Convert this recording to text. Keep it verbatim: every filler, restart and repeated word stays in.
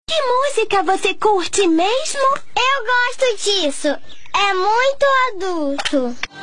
Que música você curte mesmo? Eu gosto disso. É muito adulto.